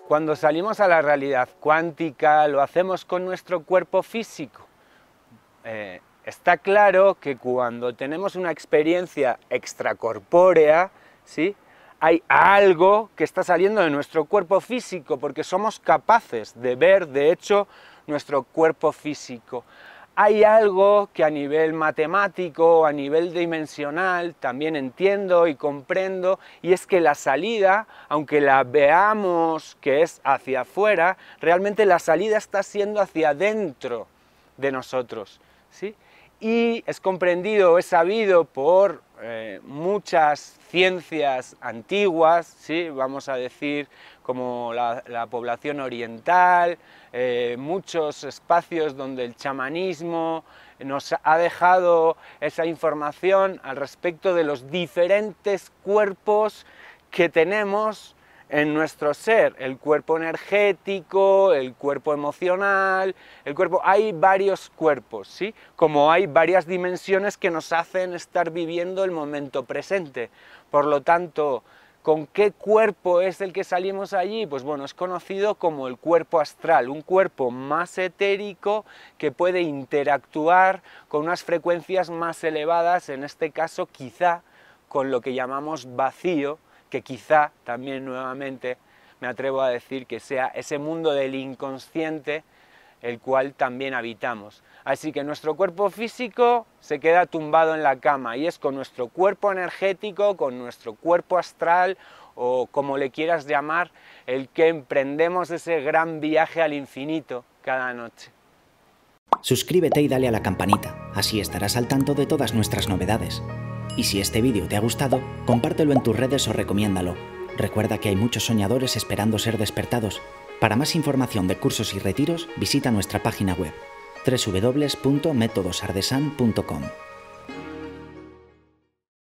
Cuando salimos a la realidad cuántica, lo hacemos con nuestro cuerpo físico. Está claro que cuando tenemos una experiencia extracorpórea, ¿sí?, hay algo que está saliendo de nuestro cuerpo físico, porque somos capaces de ver, de hecho, nuestro cuerpo físico. Hay algo que a nivel matemático, a nivel dimensional, también entiendo y comprendo, y es que la salida, aunque la veamos que es hacia afuera, realmente la salida está siendo hacia adentro de nosotros, ¿sí? Y es comprendido, es sabido por muchas ciencias antiguas, ¿sí?, vamos a decir, como la población oriental, muchos espacios donde el chamanismo nos ha dejado esa información al respecto de los diferentes cuerpos que tenemos en nuestro ser, el cuerpo energético, el cuerpo emocional, hay varios cuerpos, ¿sí?, como hay varias dimensiones que nos hacen estar viviendo el momento presente. Por lo tanto, ¿con qué cuerpo es el que salimos allí? Pues bueno, es conocido como el cuerpo astral, un cuerpo más etérico que puede interactuar con unas frecuencias más elevadas, en este caso quizá con lo que llamamos vacío, que quizá también nuevamente me atrevo a decir que sea ese mundo del inconsciente el cual también habitamos. Así que nuestro cuerpo físico se queda tumbado en la cama y es con nuestro cuerpo energético, con nuestro cuerpo astral o como le quieras llamar, el que emprendemos ese gran viaje al infinito cada noche. Suscríbete y dale a la campanita, así estarás al tanto de todas nuestras novedades. Y si este vídeo te ha gustado, compártelo en tus redes o recomiéndalo. Recuerda que hay muchos soñadores esperando ser despertados. Para más información de cursos y retiros, visita nuestra página web www.metodosardesan.com.